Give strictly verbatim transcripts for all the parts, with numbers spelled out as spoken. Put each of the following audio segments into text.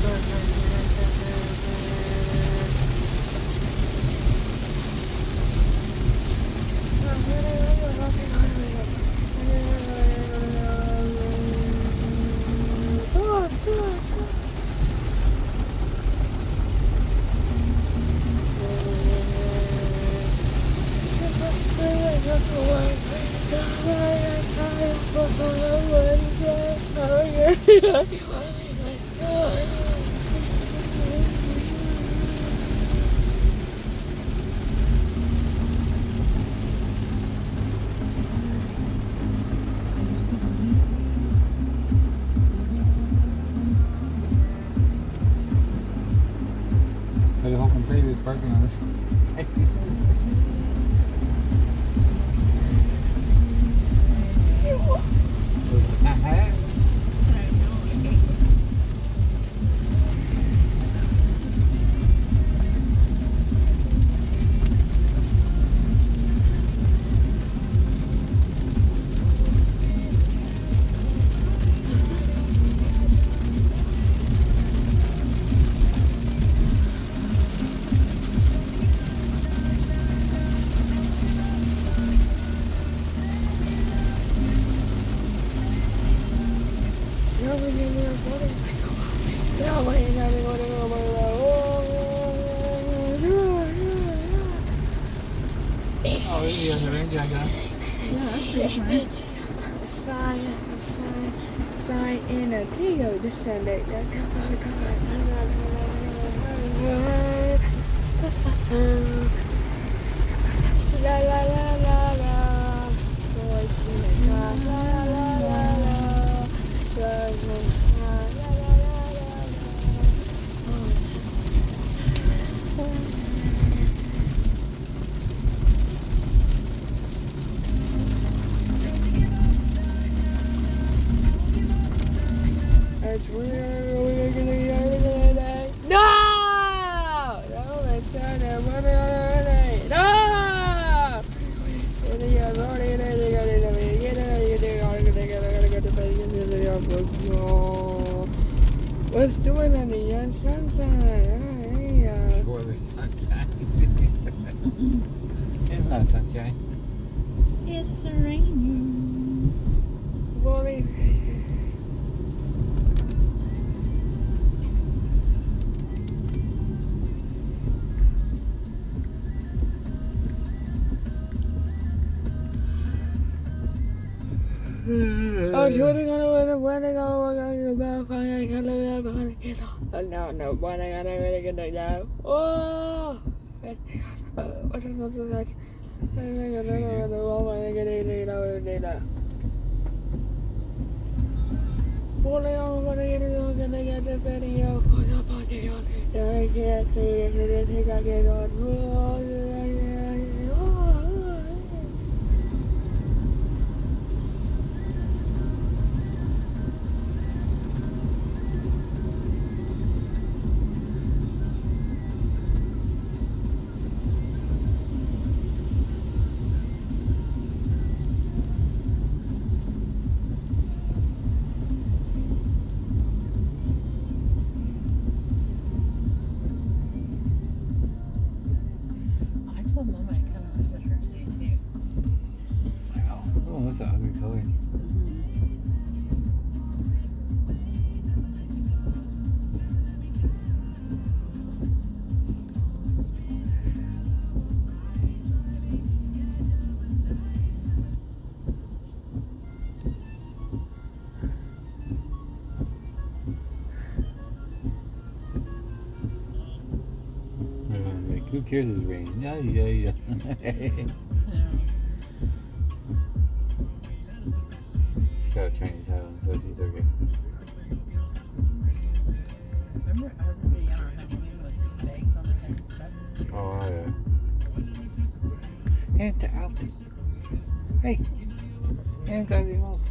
The whole computer is working on this. Oh, iya, sering jaga. Sign, sign, sign in a deal to send it. La la la la la. La la la la la. La la la la la. That's where we're gonna go today. No! No, it's not a money. No! What's doing on the young sunshine? Hey, uh, For the sunshine. It's not sunshine. It's raining. Wally. Oh, shooting on the weather, when I go, we're going to the fire, I can't let it out behind the kid. Oh, no, no, when I got to get it down. Oh! What is that? I got to go, when I get it out of the data. When I go, when I get it out, when I get the video, put up on the on. I can't create it, I think I get on. Oh, yeah, yeah, yeah. Oh, that's an ugly color. Like, who cares if it's raining? Yeah, yeah, yeah. She's got a Chinese hat on, so she's okay. Remember everybody on our honeymoon with bags on their head and stuff? Oh, yeah. Hands out. Hey. Hands out your mouth.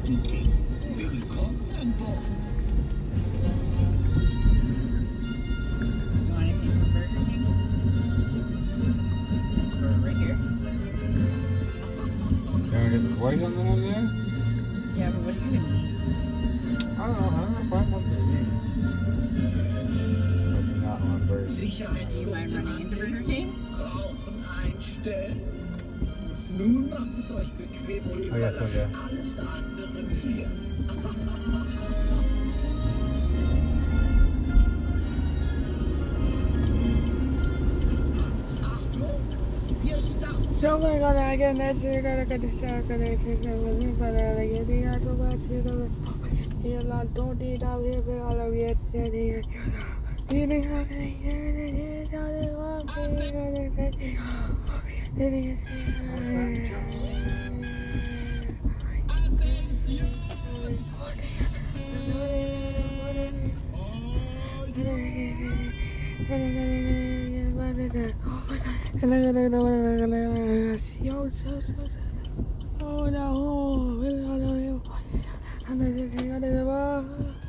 Meeting welcome aboard. You want anything from Burger King? Or right here? You gonna get the boy something over there? Yeah, but what are you gonna eat? I don't know. I'm gonna find something to eat. Maybe not on Burger King. Do you mind running into Burger King? Rauchen einstellen. Nun macht es euch bequem und Oh, ja, so, überlasst ja. alles anderen hier. Achtung, ihr startet. So we're gonna get next we're gonna get the shock and it's gonna be for the getting out of that shit of it. Here la don't eat out here for all of it. Eating eating out Yo, so, so, so. Oh no,